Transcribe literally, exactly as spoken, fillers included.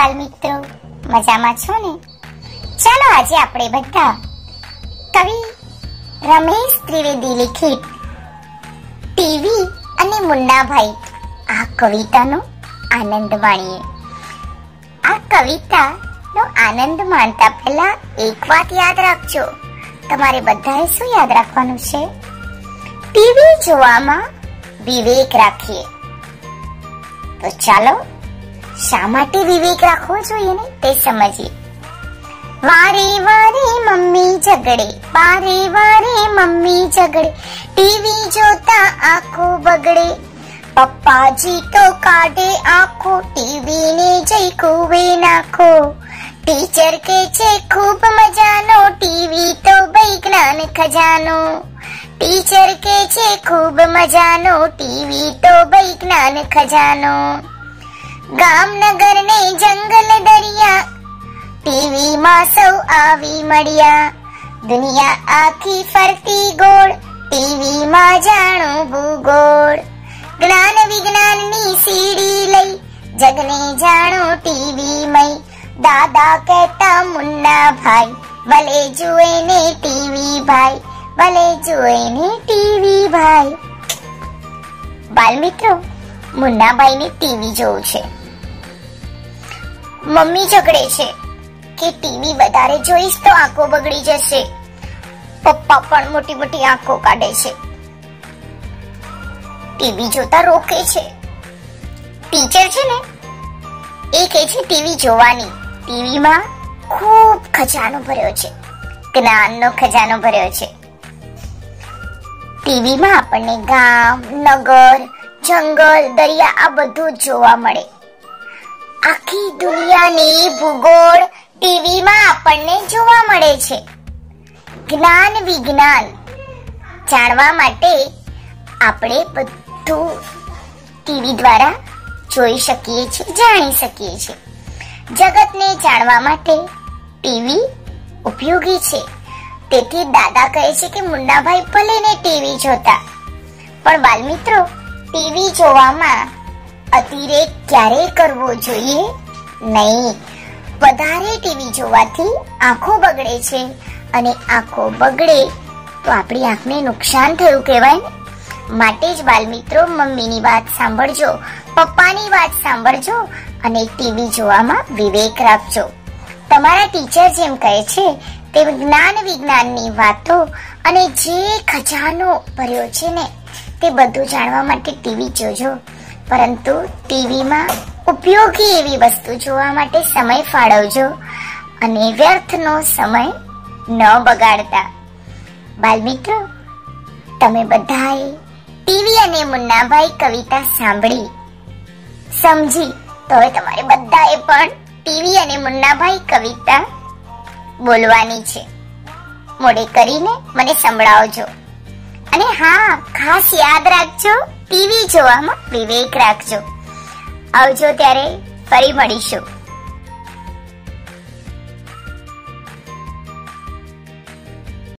બાલમિત્રો, મજામાં છો ને? ચાલો આજે આપણે બધા કવિ રમેશ ત્રિવેદી લિખિત ટીવી અને મુન્નાભાઈ આ કવિતાનો આનંદ માણીએ. આ કવિતાનો આનંદ માણતા પહેલા એક વાત યાદ રાખજો. તમારે બધાએ શું યાદ રાખવાનું છે? ટીવી જોવામાં વિવેક રાખીએ. તો ચાલો શા માટે વિવેક રાખવો જોઈએ ને તે સમજીએ. વારે વારે મમ્મી ઝગડે, વારે વારે મમ્મી ઝગડે, ટીવી જોતા આંખો બગડે. પપ્પાજી તો કાઢે આંખો, ટીવી ને જઈ કુવે નાખો. ટીચર કે છે ખૂબ મજાનો, ટીવી તો ભાઈ જ્ઞાન ખજાનો. ટીચર કે છે ખૂબ મજાનો, ટીવી તો ભાઈ જ્ઞાન ખજાનો. ગામ નગર ને જંગલ દરિયા, ટીવી માં સૌ આવી મળ્યા. દુનિયા આખી ફરતી ગોળ, ટીવી માં જાણો ભૂગોળ. જ્ઞાન વિજ્ઞાન ની સીડી લઈ, જગને જાણો ટીવી મય. દાદા કહેતા મુન્ના ભાઈ, ભલે જુએ ને ટીવી ભાઈ, ભલે જુએ ને ટીવી ભાઈ. બાલમિત્રો, મુન્નાભાઈ ને ટીવી જોવું છે. મમ્મી ઝઘડે છે કે ટીવી વધારે જોઈશ તો આંખો બગડી જશે. પપ્પા પણ મોટી મોટી આંખો કાઢે છે. ટીવી જોતા રોકે છે. ટીચર છે ને એ કહે છે ટીવી જોવાની. ટીવીમાં ખૂબ ખજાનો ભર્યો છે, જ્ઞાનનો ખજાનો ભર્યો છે. ટીવીમાં આપણને ગામ, નગર, જંગલ, દરિયા આ બધું જોવા મળે. આખી દુનિયાની ભૂગોળ ટીવીમાં આપણને જોવા મળે છે. જ્ઞાન વિજ્ઞાન જાણવા માટે આપણે બધું ટીવી દ્વારા જોઈ શકીએ છીએ, જાણી શકીએ છીએ. જગતને જાણવા માટે ટીવી ઉપયોગી છે. તેથી દાદા કહે છે કે મુન્નાભાઈ ભલે ને ટીવી જોતા, પણ બાલમિત્રો, ટીવી જોવામાં અતિરેક ક્યારેય કરવો જોઈએ નહીં. વધારે ટીવી જોવાથી આંખો બગડે છે, અને આંખો બગડે તો આપણી આંખને નુકસાન થયું કહેવાય ને. માટે જ બાલમિત્રો, મમ્મીની વાત સાંભળજો, પપ્પાની વાત સાંભળજો અને ટીવી જોવામાં વિવેક રાખજો. તમારા ટીચર જેમ કહે છે તે જ્ઞાન વિજ્ઞાનની વાતો અને જે ખજાનો ભર્યો છે ને તે બધું જાણવા માટે ટીવી જોજો. પરંતુ ટીવીમાં ઉપયોગી એવી વસ્તુ જોવા માટે સમય ફાળવજો અને વ્યર્થનો સમય ન બગાડતા. બાલમિત્રો, તમે બધાએ ટીવી અને મુન્નાભાઈ કવિતા સાંભળી, સમજી, તો હવે તમારે બધાએ પણ ટીવી અને મુન્નાભાઈ કવિતા બોલવાની છે. મોડે કરીને મને સંભળાવજો. અને હા, ખાસ યાદ રાખજો, ટીવી જોવામાં વિવેક રાખજો. આવજો, ત્યારે ફરી મળીશું.